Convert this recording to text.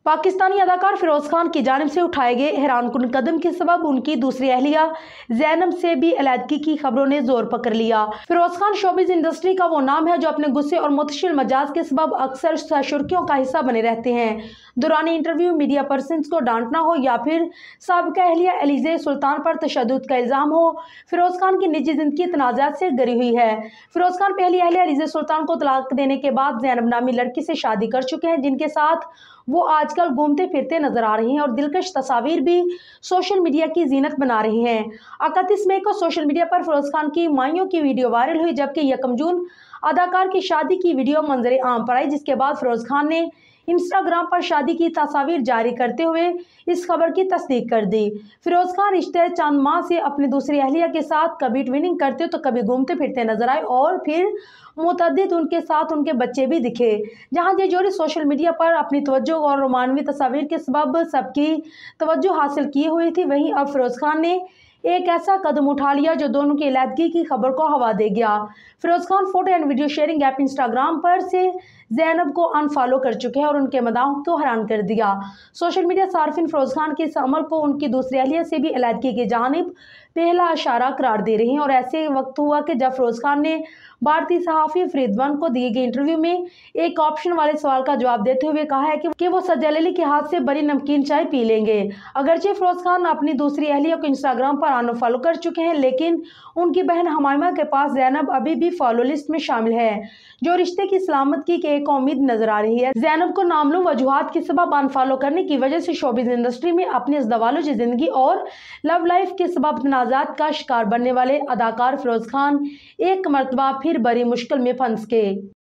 पाकिस्तानी अदाकार फिरोज खान की जानिब से उठाए गए हैरानकुन कदम के सबब उनकी दूसरी अहलिया ज़ैनब से भी अलहदगी की खबरों ने जोर पकड़ लिया। फिरोज खान शोबिज़ इंडस्ट्री का वो नाम है जो अपने गुस्से और मुतशिल मजाज के सबब अक्सर सरसुर्खियों का हिस्सा बने रहते हैं। दौरान इंटरव्यू मीडिया पर्सन्स को डांटना हो या फिर साबिका अहलिया एलिज़ा सुल्तान पर तशद्दुद का इल्ज़ाम हो, फिरोज खान की निजी जिंदगी तनाज़ात से घिरी हुई है। फिरोज खान पहली अहलिया एलिज़ा सुल्तान को तलाक देने के बाद ज़ैनब नामी लड़की से शादी कर चुके हैं, जिनके साथ वो आजकल घूमते फिरते नजर आ रही हैं और दिलकश तस्वीर भी सोशल मीडिया की जीनत बना रही हैं। 31 मई को सोशल मीडिया पर फिरोज खान की माइयों की वीडियो वायरल हुई, जबकि 1 जून अदाकार की शादी की वीडियो मंजर आम पर आई, जिसके बाद फिरोज खान ने इंस्टाग्राम पर शादी की तस्वीर जारी करते हुए इस खबर की तस्दीक कर दी। फिरोज खान रिश्ते चंद माह से अपनी दूसरी अहलिया के साथ कभी ट्विनिंग करते तो कभी घूमते फिरते नजर आए और फिर मुतअद्दिद उनके साथ उनके बच्चे भी दिखे। जहां ये जोड़ी सोशल मीडिया पर अपनी तवज्जो और रोमानवी तस्वीर के सबब सबकी तवज्जो हासिल किए हुए थी, वहीं अब फिरोज खान ने एक ऐसा कदम उठा लिया जो दोनों की अलहदगी की खबर को हवा दे गया। Firoz Khan photo and video sharing app Instagram पर से ज़ैनब को अनफॉलो कर चुके हैं और उनके मदाहों को हैरान कर दिया। सोशल मीडिया सार्फिन फिरोज खान के इस अमल को उनकी दूसरी अहलिया से भी अलहदगी की जानिब पहला इशारा करार दे रही हैं। और ऐसे वक्त हुआ कि जब फिरोज खान ने भारतीय सहाफ़ी फरीद को दिए गए इंटरव्यू में एक ऑप्शन वाले सवाल का जवाब देते हुए कहा है कि वो सज्जा अली के हाथ से बड़ी नमकीन चाय पी लेंगे। अगरचे फिरोज खान अपनी दूसरी अहलिया को इंस्टाग्राम पर अनफॉलो कर चुके हैं, लेकिन उनकी बहन हमाइमा के पास ज़ैनब अभी भी फॉलो लिस्ट में शामिल है, जो रिश्ते की सलामती की एक उम्मीद नजर आ रही है। ज़ैनब को नामालूम वजूहात के सबब अनफॉलो करने की वजह से शोबिज़ इंडस्ट्री में अपनी ज़वालुज जिंदगी और लव लाइफ के सबब तनाज़ात का शिकार बनने वाले अदाकार फिरोज खान एक मरतबा फिर बड़ी मुश्किल में फंस गए।